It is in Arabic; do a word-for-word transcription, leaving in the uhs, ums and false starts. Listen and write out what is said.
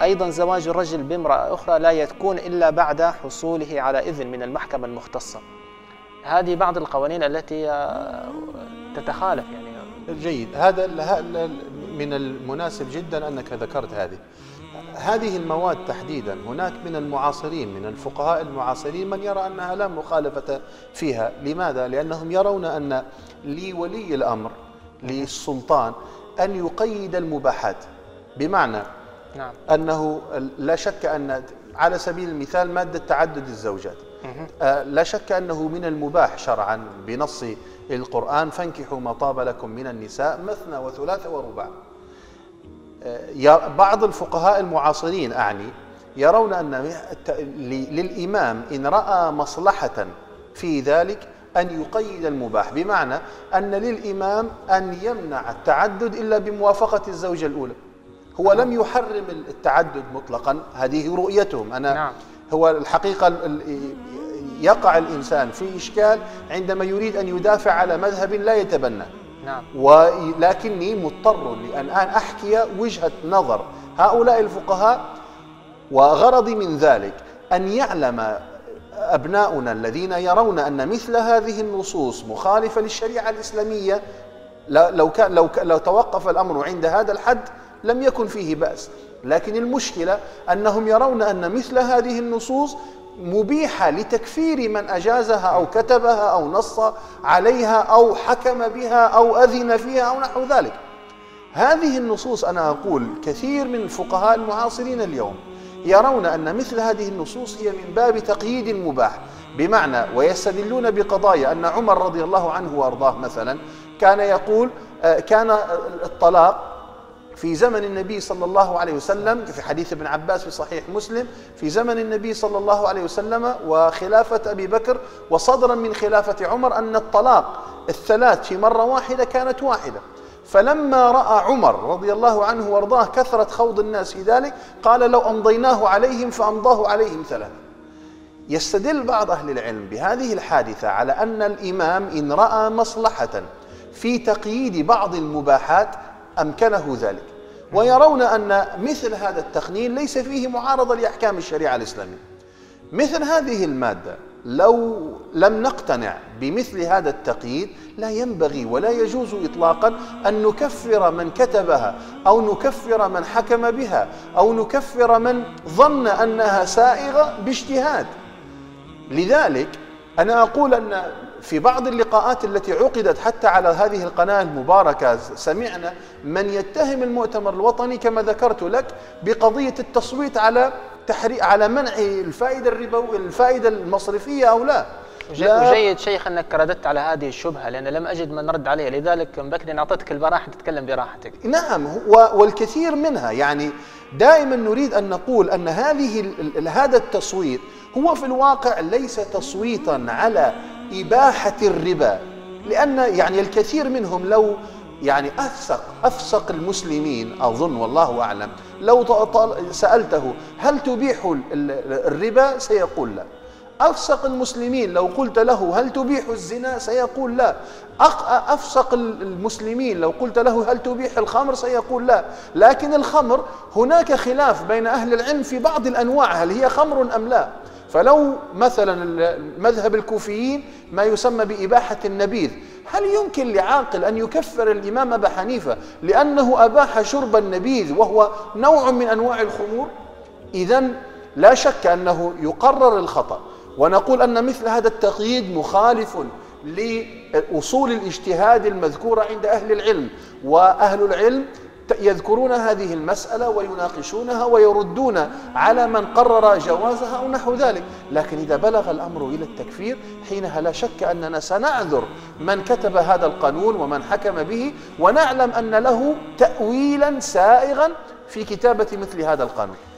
أيضا زواج الرجل بامرأة أخرى لا يكون إلا بعد حصوله على إذن من المحكمة المختصة. هذه بعض القوانين التي تتخالف يعني. جيد، هذا من المناسب جدا أنك ذكرت هذه هذه المواد تحديدا. هناك من المعاصرين من الفقهاء المعاصرين من يرى أنها لا مخالفة فيها. لماذا؟ لأنهم يرون أن لولي الأمر للسلطان أن يقيد المباحات، بمعنى نعم. أنه لا شك أن على سبيل المثال مادة تعدد الزوجات، لا شك أنه من المباح شرعا بنص القرآن فانكحوا ما طاب لكم من النساء مثنى وثلاث ورباع. بعض الفقهاء المعاصرين أعني يرون أن للإمام إن رأى مصلحة في ذلك أن يقيد المباح، بمعنى أن للإمام أن يمنع التعدد إلا بموافقة الزوجة الأولى. هو لم يحرم التعدد مطلقا، هذه رؤيتهم. أنا نعم. هو الحقيقة يقع الإنسان في إشكال عندما يريد أن يدافع على مذهب لا يتبنى. نعم. ولكني مضطر لأن أحكي وجهة نظر هؤلاء الفقهاء، وغرضي من ذلك أن يعلم أبناؤنا الذين يرون أن مثل هذه النصوص مخالفة للشريعة الإسلامية، لو كان لو لو توقف الأمر عند هذا الحد لم يكن فيه بأس. لكن المشكلة أنهم يرون أن مثل هذه النصوص مبيحة لتكفير من أجازها أو كتبها أو نص عليها أو حكم بها أو أذن فيها أو نحو ذلك. هذه النصوص أنا أقول كثير من الفقهاء المعاصرين اليوم يرون أن مثل هذه النصوص هي من باب تقييد المباح، بمعنى ويستدلون بقضايا أن عمر رضي الله عنه وأرضاه مثلا كان يقول كان الطلاق في زمن النبي صلى الله عليه وسلم، في حديث ابن عباس في صحيح مسلم، في زمن النبي صلى الله عليه وسلم وخلافة أبي بكر وصدرا من خلافة عمر أن الطلاق الثلاث في مرة واحدة كانت واحدة. فلما رأى عمر رضي الله عنه وارضاه كثرة خوض الناس في ذلك قال لو أمضيناه عليهم فأمضاه عليهم ثلاثة. يستدل بعض أهل العلم بهذه الحادثة على أن الإمام إن رأى مصلحة في تقييد بعض المباحات أمكنه ذلك، ويرون أن مثل هذا التقنين ليس فيه معارضة لأحكام الشريعة الإسلامية. مثل هذه المادة لو لم نقتنع بمثل هذا التقييد لا ينبغي ولا يجوز إطلاقا أن نكفر من كتبها أو نكفر من حكم بها أو نكفر من ظن أنها سائغة باجتهاد. لذلك أنا أقول أن في بعض اللقاءات التي عقدت حتى على هذه القناة المباركة سمعنا من يتهم المؤتمر الوطني كما ذكرت لك بقضية التصويت على تحريق على منع الفائدة الربوية الفائدة المصرفية أو لا. وجيد شيخ أنك رددت على هذه الشبهة لأن لم أجد من رد عليها، لذلك بكري أعطيتك البراحة تتكلم براحتك. نعم، والكثير منها يعني دائما نريد أن نقول أن هذه هذا التصويت هو في الواقع ليس تصويتا على إباحة الربا، لأن يعني الكثير منهم لو يعني أفسق أفسق المسلمين أظن والله أعلم لو سألته هل تبيح الربا سيقول لا. أفسق المسلمين لو قلت له هل تبيح الزنا سيقول لا. أفسق المسلمين لو قلت له هل تبيح الخمر سيقول لا. لكن الخمر هناك خلاف بين أهل العلم في بعض الأنواع هل هي خمر أم لا. فلو مثلا مذهب الكوفيين ما يسمى بإباحة النبيذ، هل يمكن لعاقل أن يكفر الإمام أبا حنيفة لأنه أباح شرب النبيذ وهو نوع من أنواع الخمور؟ إذن لا شك أنه يقرر الخطأ، ونقول أن مثل هذا التقييد مخالف لأصول الاجتهاد المذكورة عند أهل العلم، وأهل العلم يذكرون هذه المسألة ويناقشونها ويردون على من قرر جوازها أو نحو ذلك. لكن إذا بلغ الأمر إلى التكفير حينها لا شك أننا سنعذر من كتب هذا القانون ومن حكم به، ونعلم أن له تأويلا سائغا في كتابة مثل هذا القانون.